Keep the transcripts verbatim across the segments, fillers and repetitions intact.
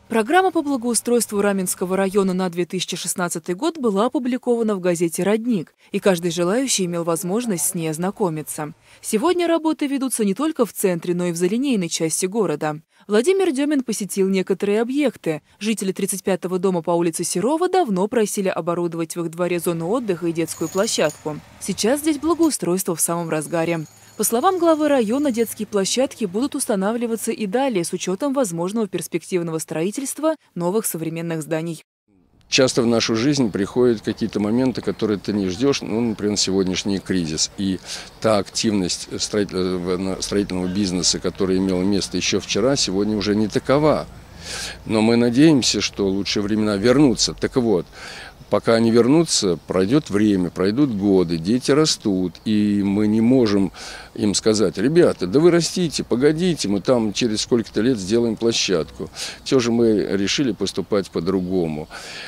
Программа по благоустройству Раменского района на две тысячи шестнадцатый год была опубликована в газете «Родник», и каждый желающий имел возможность с ней ознакомиться. Сегодня работы ведутся не только в центре, но и в залинейной части города. Владимир Демин посетил некоторые объекты. Жители тридцать пятого дома по улице Серова давно просили оборудовать в их дворе зону отдыха и детскую площадку. Сейчас здесь благоустройство в самом разгаре. По словам главы района, детские площадки будут устанавливаться и далее с учетом возможного перспективного строительства новых современных зданий. Часто в нашу жизнь приходят какие-то моменты, которые ты не ждешь, ну, например, сегодняшний кризис. И та активность строительного, строительного бизнеса, которая имела место еще вчера, сегодня уже не такова. Но мы надеемся, что лучшие времена вернутся. Так вот, пока они вернутся, пройдет время, пройдут годы, дети растут, и мы не можем им сказать: ребята, да вы растите, погодите, мы там через сколько-то лет сделаем площадку. Все же мы решили поступать по-другому.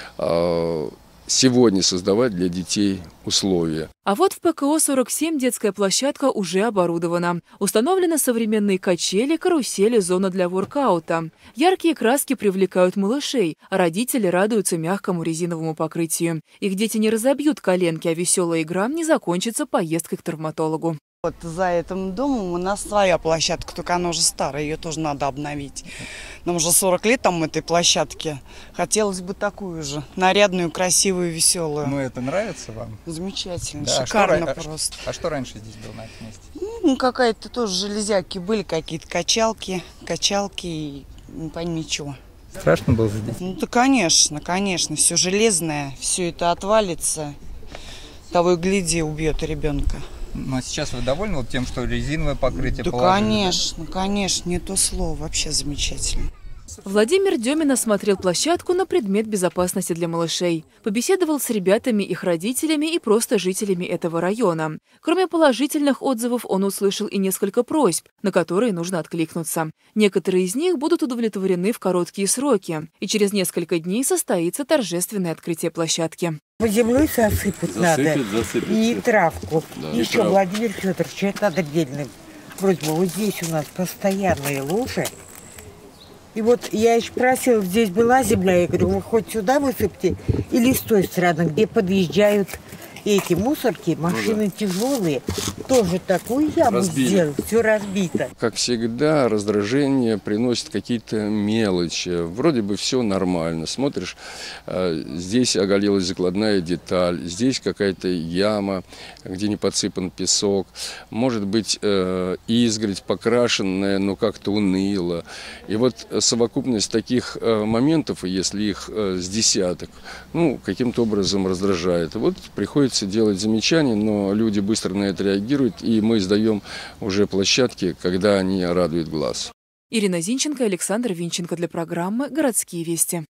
Сегодня создавать для детей условия. А вот в ПКО сорок семь детская площадка уже оборудована. Установлены современные качели, карусели, зона для воркаута. Яркие краски привлекают малышей, а родители радуются мягкому резиновому покрытию. Их дети не разобьют коленки, а веселая игра не закончится поездкой к травматологу. Вот за этим домом у нас своя площадка, только она уже старая, ее тоже надо обновить. Нам уже сорок лет там этой площадке. Хотелось бы такую же, нарядную, красивую, веселую. Ну, это нравится вам? Замечательно, да, шикарно а что, просто. А, а что раньше здесь было на этом месте? Ну, какая-то тоже железяки были, какие-то качалки, качалки и не пойми чего. Страшно было здесь? Ну, да, конечно, конечно, все железное, все это отвалится, того и гляди, убьет ребенка. Ну, а сейчас вы довольны вот тем, что резиновое покрытие да, положили? конечно, конечно, не то слово, вообще замечательно. Владимир Демин осмотрел площадку на предмет безопасности для малышей. Побеседовал с ребятами, их родителями и просто жителями этого района. Кроме положительных отзывов, он услышал и несколько просьб, на которые нужно откликнуться. Некоторые из них будут удовлетворены в короткие сроки, и через несколько дней состоится торжественное открытие площадки. Землей засыпать засыпет, надо, засыпет. и травку. Да, и еще, травку. Владимир Федорович, это надо отдельно. Просьба, вот здесь у нас постоянные лужи. И вот я еще просила, здесь была земля, я говорю, вы хоть сюда высыпьте, или с той стороны, где подъезжают эти мусорки, машины ну, да. тяжелые, тоже такую яму Разбили. сделал, все разбито. Как всегда, раздражение приносит какие-то мелочи. Вроде бы все нормально. Смотришь, здесь оголилась закладная деталь, здесь какая-то яма, где не подсыпан песок. Может быть, изгородь покрашенная, но как-то уныло. И вот совокупность таких моментов, если их с десяток, ну, каким-то образом раздражает. Вот приходится делать замечания, но люди быстро на это реагируют, и мы сдаем уже площадки, когда они радуют глаз. Ирина Зинченко, Александр Винченко для программы «Городские вести».